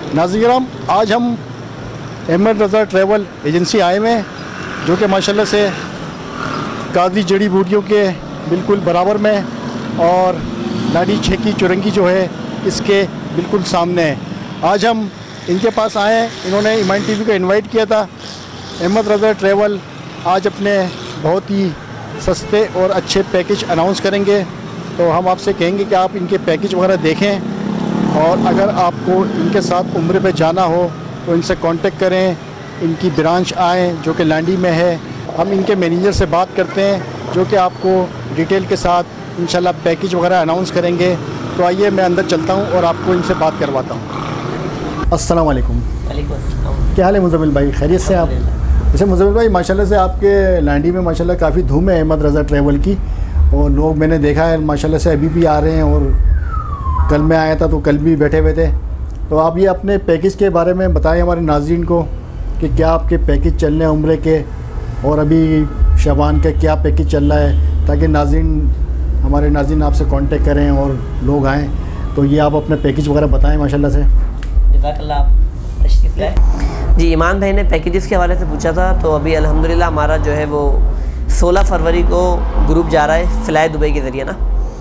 नाज़रीन, आज हम अहमद रज़ा ट्रैवल एजेंसी आए हुए हैं, जो कि माशाल्लाह से कादी जड़ी बूटियों के बिल्कुल बराबर में और लाड़ी छेकी चुरंगी जो है इसके बिल्कुल सामने है। आज हम इनके पास आए हैं, इन्होंने ईमान टीवी को इनवाइट किया था। अहमद रज़ा ट्रैवल आज अपने बहुत ही सस्ते और अच्छे पैकेज अनाउंस करेंगे, तो हम आपसे कहेंगे कि आप इनके पैकेज वगैरह देखें, और अगर आपको इनके साथ उम्रे पे जाना हो तो इनसे कांटेक्ट करें। इनकी ब्रांच आएँ जो कि लांडी में है। हम इनके मैनेजर से बात करते हैं जो कि आपको डिटेल के साथ इंशाल्लाह पैकेज वगैरह अनाउंस करेंगे। तो आइए मैं अंदर चलता हूँ और आपको इनसे बात करवाता हूँ। अस्सलाम वालेकुम। क्या हाल है मुज़म्मिल भाई, खैरियत से आप? अच्छा मुज़म्मिल भाई, माशाल्लाह से आपके लांडी में माशाल्लाह काफ़ी धूम है अहमद रज़ा ट्रैवल की, और लोग मैंने देखा है माशाल्लाह से अभी भी आ रहे हैं, और कल मैं आया था तो कल भी बैठे हुए थे। तो आप ये अपने पैकेज के बारे में बताएं हमारे नाज़रीन को कि क्या आपके पैकेज चल रहे हैं उम्रे के, और अभी शबान का क्या पैकेज चल रहा है, ताकि हमारे नाज़रीन आपसे कांटेक्ट करें और लोग आएँ। तो ये आप अपने पैकेज वगैरह बताएं माशाल्लाह से। जी, ईमान भाई ने पैकेजेस के हवाले से पूछा था, तो अभी अल्हम्दुलिल्लाह हमारा जो है वो 16 फरवरी को ग्रुप जा रहा है फ़्लाई दुबई के ज़रिए ना।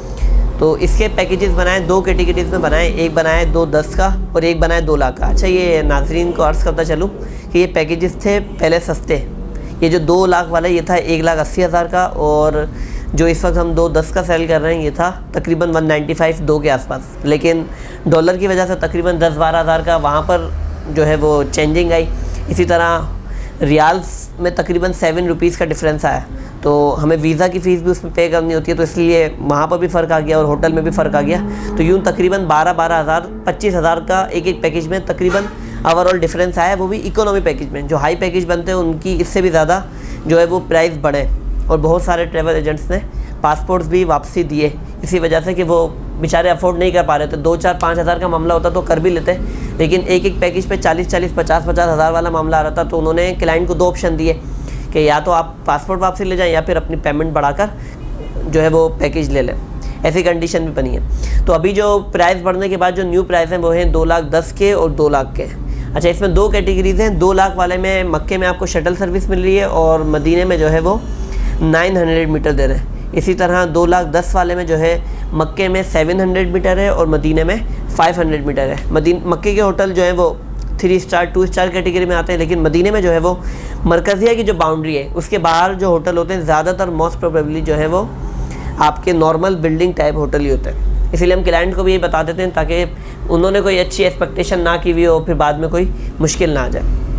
तो इसके पैकेजेस बनाए 2 कैटेगरीज़ में बनाए, एक बनाए 2-10 का और एक बनाए 2 लाख का। अच्छा, ये नाज़रीन को अर्ज़ करता चलूँ कि ये पैकेजेस थे पहले सस्ते। ये जो 2 लाख वाला ये था 1,80,000 का, और जो इस वक्त हम 2-10 का सेल कर रहे हैं ये था तकरीबन 195 2 के आसपास। लेकिन डॉलर की वजह से तकरीबन 10-12 हज़ार का वहाँ पर जो है वो चेंजिंग आई। इसी तरह रियाल्स में तकरीबन 7 रुपीज़ का डिफरेंस आया, तो हमें वीज़ा की फ़ीस भी उसमें पे करनी होती है, तो इसलिए वहाँ पर भी फ़र्क आ गया और होटल में भी फ़र्क आ गया। तो यूँ तकरीबन 12-12 हज़ार 25 हज़ार का एक पैकेज में तकरीबन ओवरऑल डिफरेंस आया, वो भी इकोनॉमी पैकेज में। जो हाई पैकेज बनते हैं उनकी इससे भी ज़्यादा जो है वो प्राइस बढ़े, और बहुत सारे ट्रैवल एजेंट्स ने पासपोर्ट्स भी वापसी दिए इसी वजह से कि वो बेचारे अफोर्ड नहीं कर पा रहे थे। 2-4-5 हज़ार का मामला होता तो कर भी लेते, लेकिन एक पैकेज पे 40-40 50-50 हज़ार वाला मामला आ रहा था। तो उन्होंने क्लाइंट को 2 ऑप्शन दिए कि या तो आप पासपोर्ट वापसी ले जाएं या फिर अपनी पेमेंट बढ़ाकर जो है वो पैकेज ले लें। ऐसी कंडीशन भी बनी है। तो अभी जो प्राइस बढ़ने के बाद जो न्यू प्राइस हैं वो हैं 2,10,000 के और 2 लाख के। अच्छा, इसमें 2 कैटेगरीज़ हैं। 2 लाख वाले में मक्के में आपको शटल सर्विस मिल रही है, और मदीने में जो है वो 900 मीटर दे रहे हैं। इसी तरह 2,10,000 वाले में जो है मक्के में 700 मीटर है और मदीने में 500 मीटर है। मक्के के होटल जो है वो 3 स्टार 2 स्टार कैटेगरी में आते हैं, लेकिन मदीने में जो है वो मरकज़िया की जो बाउंड्री है उसके बाहर जो होटल होते हैं ज़्यादातर मोस्ट प्रोबेबली जो है वो आपके नॉर्मल बिल्डिंग टाइप होटल ही होते हैं। इसीलिए हम क्लाइंट को भी यही बता देते हैं ताकि उन्होंने कोई अच्छी एक्सपेक्टेशन ना की हुई हो, फिर बाद में कोई मुश्किल ना आ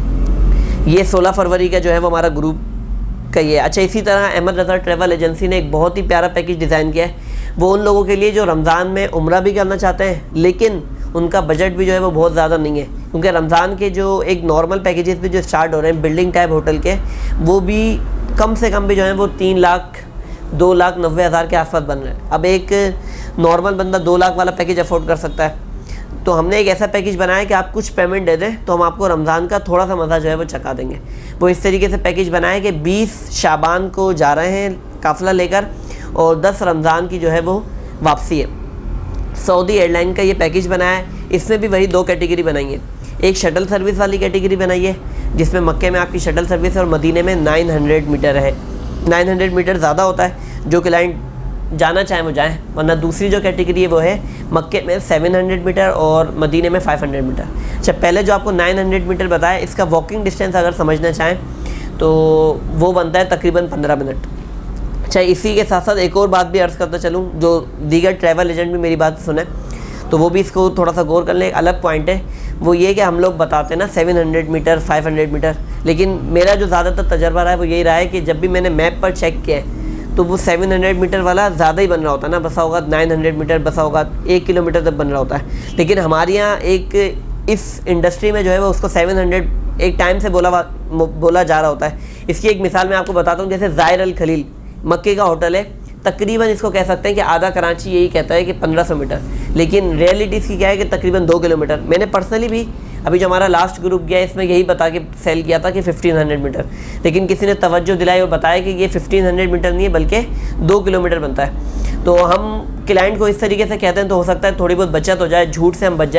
जाए। ये 16 फरवरी का जो है वो हमारा ग्रुप का ये। अच्छा, इसी तरह अहमद रज़ा ट्रैवल एजेंसी ने एक बहुत ही प्यारा पैकेज डिज़ाइन किया है, वो उन लोगों के लिए जो रमज़ान में उम्रा भी करना चाहते हैं, लेकिन उनका बजट भी जो है वो बहुत ज़्यादा नहीं है, क्योंकि रमज़ान के जो एक नॉर्मल पैकेजेस भी जो स्टार्ट हो रहे हैं बिल्डिंग टाइप होटल के, वो भी कम से कम भी जो है वो 3 लाख 2,90,000 के आसपास बन रहे हैं। अब एक नॉर्मल बंदा 2 लाख वाला पैकेज अफोर्ड कर सकता है, तो हमने एक ऐसा पैकेज बनाया कि आप कुछ पेमेंट दे दें तो हम आपको रमज़ान का थोड़ा सा मज़ा जो है वो चखा देंगे। वो इस तरीके से पैकेज बनाया कि 20 शाबान को जा रहे हैं काफ़िला लेकर, और 10 रमज़ान की जो है वो वापसी है। सऊदी एयरलाइन का ये पैकेज बनाया है। इसमें भी वही 2 कैटेगरी बनाई है। एक शटल सर्विस वाली कैटेगरी बनाई है जिसमें मक्के में आपकी शटल सर्विस है और मदीने में 900 मीटर है। 900 मीटर ज़्यादा होता है, जो क्लाइंट जाना चाहें वो जाएँ, वरना दूसरी जो कैटेगरी है वो है मक्के में 700 मीटर और मदीने में 500 मीटर। अच्छा, पहले जो आपको 900 मीटर बताया, इसका वॉकिंग डिस्टेंस अगर समझना चाहें तो वो बनता है तकरीबन 15 मिनट। अच्छा, इसी के साथ साथ एक और बात भी अर्ज़ करता चलूँ, जो दीगर ट्रैवल एजेंट भी मेरी बात सुने तो वो भी इसको थोड़ा सा गौर कर लें। एक अलग पॉइंट है वो ये कि हम लोग बताते हैं ना 700 मीटर 500 मीटर, लेकिन मेरा जो ज़्यादातर तजर्बा रहा है वो यही रहा है कि जब भी मैंने मैप पर चेक किया है तो वो 700 मीटर वाला ज़्यादा ही बन रहा होता है ना, बसा होगा 900 मीटर, बसा होगा 1 किलोमीटर तक बन रहा होता है। लेकिन हमारे यहाँ एक इस इंडस्ट्री में जो है वो उसको 700 एक टाइम से बोला जा रहा होता है। इसकी एक मिसाल मैं आपको बताता हूँ। जैसे ज़ाहिर अल खलील मक्के का होटल है, तकरीबन इसको कह सकते हैं कि आधा कराची यही कहता है कि 1500 मीटर, लेकिन रियलिटी इसकी क्या है कि तकरीबन 2 किलोमीटर। मैंने पर्सनली भी अभी जो हमारा लास्ट ग्रुप गया इसमें यही बता के सेल किया था कि 1500 मीटर, लेकिन किसी ने तवज्जो दिलाई और बताया कि ये 1500 मीटर नहीं है बल्कि 2 किलोमीटर बनता है। तो हम क्लाइंट को इस तरीके से कहते हैं तो हो सकता है थोड़ी बहुत बचत हो जाए, झूठ से हम बच जाएँ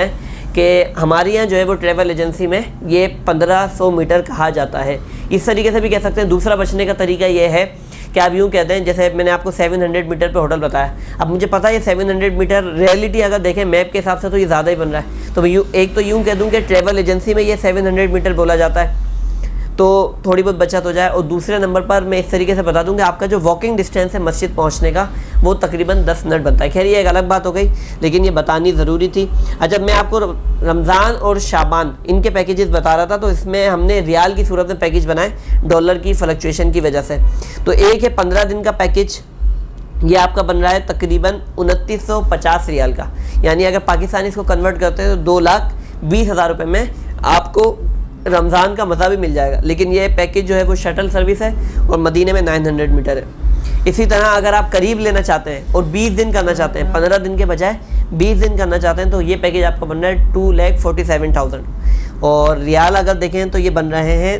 कि हमारे यहाँ जो है वो ट्रैवल एजेंसी में ये 1500 मीटर कहा जाता है। इस तरीके से भी कह सकते हैं। दूसरा बचने का तरीका ये है कि आप यूँ कहते हैं, जैसे मैंने आपको 700 मीटर पे होटल बताया, अब मुझे पता है ये 700 मीटर रियलिटी अगर देखें मैप के हिसाब से तो ये ज़्यादा ही बन रहा है, तो मैं एक तो यूँ कह दूँ कि ट्रैवल एजेंसी में ये 700 मीटर बोला जाता है, तो थोड़ी बहुत बचत हो जाए। और दूसरे नंबर पर मैं इस तरीके से बता दूं कि आपका जो वॉकिंग डिस्टेंस है मस्जिद पहुंचने का वो तकरीबन 10 मिनट बनता है। खैर ये एक अलग बात हो गई, लेकिन ये बतानी ज़रूरी थी। अच्छा, मैं आपको रमज़ान और शाबान इनके पैकेजेस बता रहा था, तो इसमें हमने रियाल की सूरत में पैकेज बनाए डॉलर की फ्लक्चुएशन की वजह से। तो एक है 15 दिन का पैकेज, ये आपका बन रहा है तकरीबन 2950 रियाल का, यानी अगर पाकिस्तानी इसको कन्वर्ट करते हैं तो 2,20,000 रुपये में आपको रमज़ान का मज़ा भी मिल जाएगा। लेकिन ये पैकेज जो है वो शटल सर्विस है और मदीने में 900 मीटर है। इसी तरह अगर आप करीब लेना चाहते हैं और 20 दिन करना चाहते हैं, 15 दिन के बजाय 20 दिन करना चाहते हैं, तो ये पैकेज आपका बन रहा है 2,47,000। और रियाल अगर देखें तो ये बन रहे हैं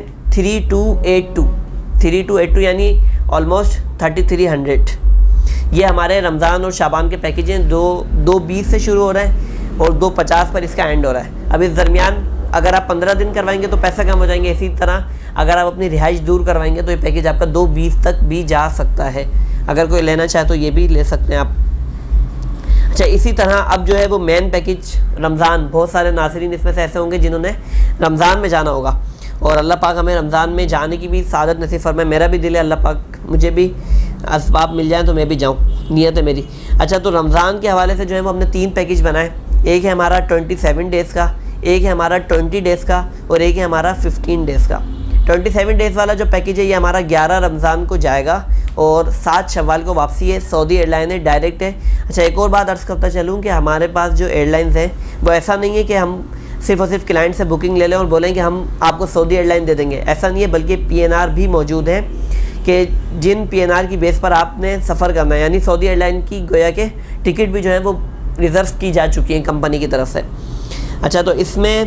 3282 यानी ऑलमोस्ट 3300। ये हमारे रमज़ान और शाबान के पैकेज हैं। 220 से शुरू हो रहा है और 250 पर इसका एंड हो रहा है। अब इस दरमियान अगर आप 15 दिन करवाएंगे तो पैसा कम हो जाएंगे। इसी तरह अगर आप अपनी रिहाइश दूर करवाएंगे तो ये पैकेज आपका 220 तक भी जा सकता है। अगर कोई लेना चाहे तो ये भी ले सकते हैं आप। अच्छा, इसी तरह अब जो है वो मेन पैकेज रमज़ान, बहुत सारे नाज़रीन इसमें से ऐसे होंगे जिन्होंने रमज़ान में जाना होगा, और अल्लाह पाक हमें रमज़ान में जाने की भी सादत नसीब फरमाए। मेरा भी दिल है अल्लाह पाक मुझे भी असबाब मिल जाए तो मैं भी जाऊँ, नीयत है मेरी। अच्छा, तो रमज़ान के हवाले से जो है वो हमने 3 पैकेज बनाए। एक है हमारा 27 डेज़ का, एक है हमारा 20 डेज़ का और एक है हमारा 15 डेज़ का। 27 डेज़ वाला जो पैकेज है ये हमारा 11 रमज़ान को जाएगा और 7 शव्वाल को वापसी है। सऊदी एयरलाइन है, डायरेक्ट है। अच्छा, एक और बात अर्ज़ करता चलूँ कि हमारे पास जो एयरलाइंस हैं वो ऐसा नहीं है कि हम सिर्फ़ और सिर्फ क्लाइंट से बुकिंग ले लें और बोलें कि हम आपको सऊदी एयरलाइन दे देंगे, ऐसा नहीं है। बल्कि PNR भी मौजूद है कि जिन PNR की बेस पर आपने सफ़र करना है, यानी सऊदी एयरलाइन की गोया के टिकट भी जो है वो रिज़र्व की जा चुकी हैं कंपनी की तरफ से। अच्छा, तो इसमें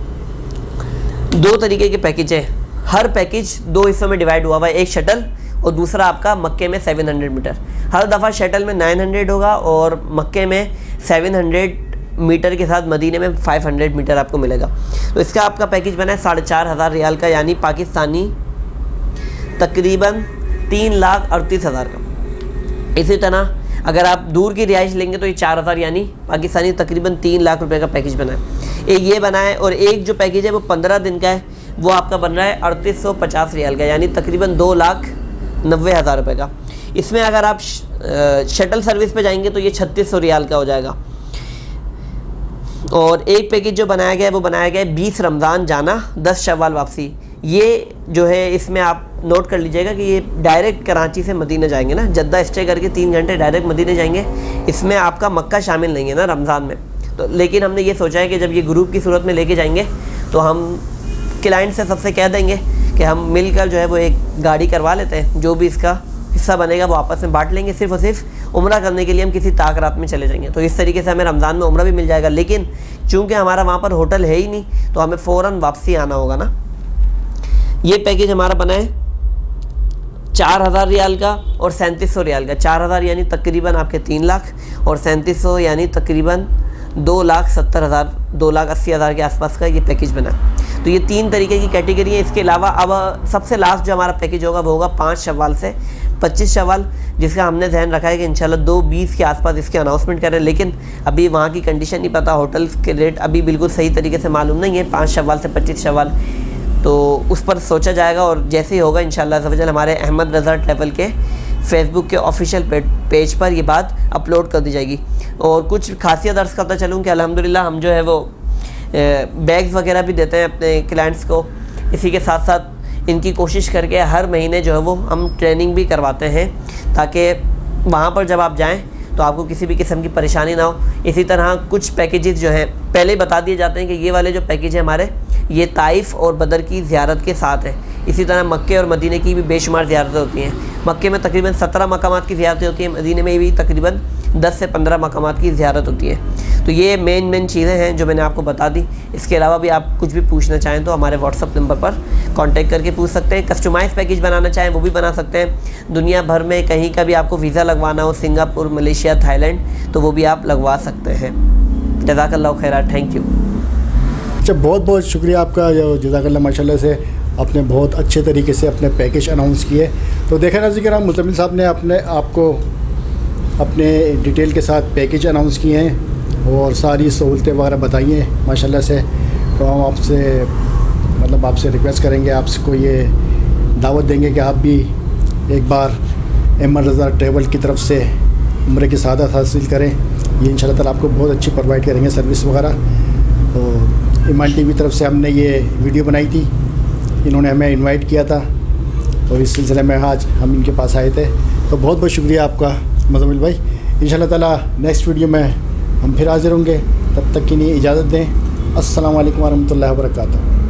2 तरीके के पैकेज हैं। हर पैकेज 2 हिस्सों में डिवाइड हुआ हुआ है, एक शटल और दूसरा आपका मक्के में 700 मीटर। हर दफ़ा शटल में 900 होगा और मक्के में 700 मीटर के साथ मदीने में 500 मीटर आपको मिलेगा। तो इसका आपका पैकेज बना है 4,500 रियाल का, यानी पाकिस्तानी तकरीबन 3,38,000 का। इसी तरह अगर आप दूर की रिहाइश लेंगे तो ये 4,000 यानी पाकिस्तानी तकरीबन 3 लाख रुपए का पैकेज बना है। एक ये बना है, और एक जो पैकेज है वो 15 दिन का है, वो आपका बन रहा है 3850 रियाल का, यानी तकरीबन 2,90,000 रुपये का। इसमें अगर आप शटल सर्विस पे जाएंगे तो ये 3600 रियाल का हो जाएगा। और एक पैकेज जो बनाया गया है वो बनाया गया है 20 रमज़ान जाना, 10 शव्वाल वापसी। ये जो है इसमें आप नोट कर लीजिएगा कि ये डायरेक्ट कराची से मदीना जाएंगे ना, जद्दा स्टे करके 3 घंटे डायरेक्ट मदीना जाएंगे। इसमें आपका मक्का शामिल नहीं है ना रमज़ान में। तो लेकिन हमने ये सोचा है कि जब ये ग्रुप की सूरत में लेके जाएंगे तो हम क्लाइंट से सबसे कह देंगे कि हम मिलकर जो है वो एक गाड़ी करवा लेते हैं, जो भी इसका हिस्सा बनेगा वो आपस में बांट लेंगे। सिर्फ और सिर्फ उम्रा करने के लिए हम किसी ताक रात में चले जाएंगे, तो इस तरीके से हमें रमज़ान में उम्रा भी मिल जाएगा। लेकिन चूँकि हमारा वहाँ पर होटल है ही नहीं तो हमें फ़ौरन वापसी आना होगा ना। ये पैकेज हमारा बना है 4,000 रियाल का और 3700 रियाल का। 4,000 यानी तकरीबन आपके 3 लाख और 3700 यानी तकरीबन 2,70,000 2,80,000 के आसपास का ये पैकेज बना। तो ये 3 तरीके की कैटेगरी है। इसके अलावा अब सबसे लास्ट जो हमारा पैकेज होगा वो होगा 5 शव्वाल से 25 शव्वाल, जिसका हमने ध्यान रखा है कि इंशाल्लाह 2:20 के आसपास इसके अनाउंसमेंट करें। लेकिन अभी वहाँ की कंडीशन नहीं पता, होटल्स के रेट अभी बिल्कुल सही तरीके से मालूम नहीं है। 5 शव्वाल से 25 शव्वाल तो उस पर सोचा जाएगा, और जैसे ही होगा इंशाल्लाह अज़्ज़ा वजल हमारे अहमद रज़ा ट्रैवल के फेसबुक के ऑफिशियल पेज पर ये बात अपलोड कर दी जाएगी। और कुछ खासियत अर्ज़ करता चलूँ कि अल्हम्दुलिल्लाह हम जो है वो बैग्स वगैरह भी देते हैं अपने क्लाइंट्स को। इसी के साथ साथ इनकी कोशिश करके हर महीने जो है वो हम ट्रेनिंग भी करवाते हैं, ताकि वहाँ पर जब आप जाएँ तो आपको किसी भी किस्म की परेशानी ना हो। इसी तरह कुछ पैकेजेस जो हैं पहले बता दिए जाते हैं कि ये वाले जो पैकेज हैं हमारे, ये ताइफ़ और बदर की ज़ियारत के साथ है। इसी तरह मक्के और मदीने की भी बेशुमार ज़ियारतें होती हैं। मक्के में तकरीबन 17 मकामात की ज़ियारतें होती हैं, मदीने में भी तकरीबन 10 से 15 मकामात की ज़ियारत होती है। तो ये मेन चीज़ें हैं जो मैंने आपको बता दी। इसके अलावा भी आप कुछ भी पूछना चाहें तो हमारे व्हाट्सअप नंबर पर कांटेक्ट करके पूछ सकते हैं। कस्टमाइज़ पैकेज बनाना चाहें वो भी बना सकते हैं। दुनिया भर में कहीं का भी आपको वीज़ा लगवाना हो, सिंगापुर, मलेशिया, थाईलैंड, तो वो भी आप लगवा सकते हैं। जज़ाकल्लाहु खैरा, थैंक यू। अच्छा, बहुत बहुत शुक्रिया आपका, जो जज़ाकल्लाह माशाल्लाह से आपने बहुत अच्छे तरीके से अपने पैकेज अनाउंस किए। तो देखा ना जिक्र मुज़म्मिल साहब ने आपको अपने डिटेल के साथ पैकेज अनाउंस किए हैं और सारी सहूलतें वगैरह बताई हैं माशाल्लाह से। तो हम आपसे रिक्वेस्ट करेंगे, आपको ये दावत देंगे कि आप भी एक बार एमएन रज़ा ट्रैवल की तरफ से उम्रे की सआदत हासिल करें। ये इंशाल्लाह ताला आपको बहुत अच्छी प्रोवाइड करेंगे सर्विस वगैरह। तो ईमान टीवी तरफ से हमने ये वीडियो बनाई थी, इन्होंने हमें इनवाइट किया था, तो इस सिलसिले में आज हम इनके पास आए थे। तो बहुत बहुत शुक्रिया आपका मुज़म्मिल भाई। इंशाल्लाह ताला नेक्स्ट वीडियो में हम फिर हाज़िर होंगे, तब तक के लिए इजाज़त दें। अस्सलाम वालेकुम व रहमतुल्लाहि व बरकातहू।